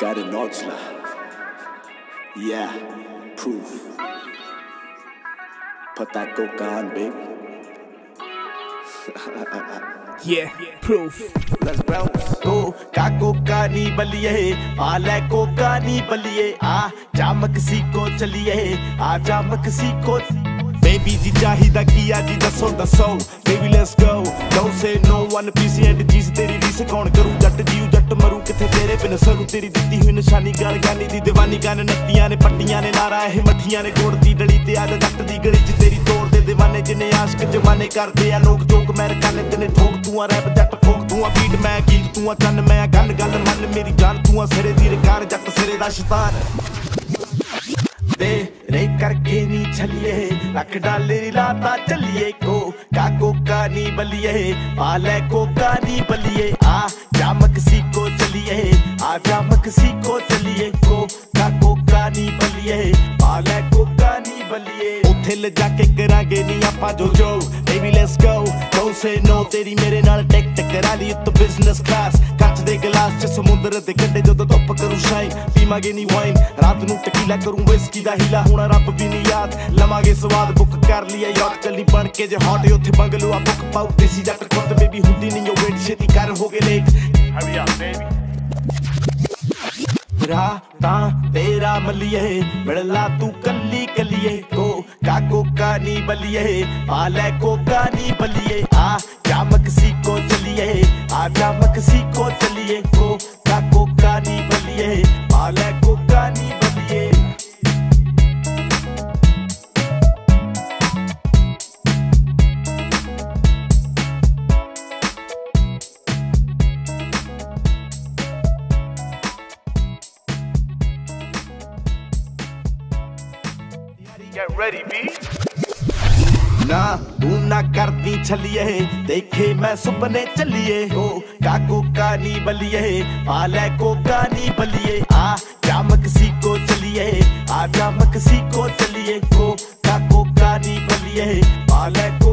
Geile Nordschlag. Yeah, proof. Put that coca on, baby. Yeah, proof. Let's bounce. Coca coca नी बलिए, आले कोका नी बलिए, जा मक्सी को चलिए, जा मक्सी को. Baby जी चाहिदा किया जी दसो दसो. Baby let's go. Don't say no one piece and चीज़ तेरी रीस कौन करूँ जट जीव जट मरूँ किथे तेरे बिन सरू तेरी दित्ती हुई निशानी गाल गानी दी दीवानी गाने नत्तियां ने पट्टियां ने नारा है मठियां ने गोड़ दी डली ते आज जट दी गली च तेरी तोड़ दे दीवाने जिन्हें आशिक जमाने करते आ लोग जोग मैं रखाने तेने ठोक तू आ रैप जट फोक तू आ बीट मैं गीत तू आ चन्न मैं गल गल मन मेरी जान तू आ सिरे दी रिकार जट सिरे दा शैतान. रे करके नी चलिए रख डाले लाता चलिए कोका कोका नी बलिए आले कोका नी बलिए जा मक्सी को चलिए जा मक्सी को चलिए कोका कोका नी बलिए आले कोका नी बलिए उथे ले जाके करांगे नी आपा जो जो baby let's go don't say no तेरी मेरे नाल टेक टकरा ली तो बिजनेस क्लास ਕੱਚ ਦੇ ਗਲਾਸ ਚ ਸਮੁੰਦਰ ਦੇ ਕੰਢੇ ਜਦੋਂ ਧੁੱਪ ਕਰੂ ਸ਼ਾਈਨ ਪੀਵਾਂਗੇ ਨੀ ਵਾਈਨ ਰਾਤ ਨੂੰ ਟਕੀਲਾ ਕਰੂੰ ਵਿਸਕੀ ਦਾ ਹੀਲਾ ਹੋਣਾ ਰੱਬ ਵੀ ਨੀ ਯਾਦ ਲਵਾਂਗੇ ਸਵਾਦ ਬੁੱਕ ਕਰ ਲਿਆ ਯਾਟ ਚੱਲੀ ਬਣ ਕੇ ਜੇ ਹੌਟ ਉੱਥੇ ਬੰਗਲੂ ਆ ਬੁੱਕ ਪਾਉ ਦੇਸੀ ਜੱਟ ਖੁਦ ਬੇਬੀ ਹੁੰਦੀ ਨਹੀਂ ਉਹ ਵੇਟ ਛੇਤੀ ਕਰ ਹੋ ਗਏ ਲੇਟ hurry up baby रातां तेरा मलिए मिलला तू कली कलिए कोका कोका नी बलिए आले कोका नी बलिए जा मक्सी को चलिए जा मक्सी को चलिए कोका कोका नी बलिए आले कोका नी बलिए. Get ready, B. ना तू ना करती छलिए देखे मैं सुपने चलिए कोका कोका नी बलिए आले कोका नी बलिए जा मक्सी को चलिए जा मक्सी को चलिए कोका कोका नी बलिए आले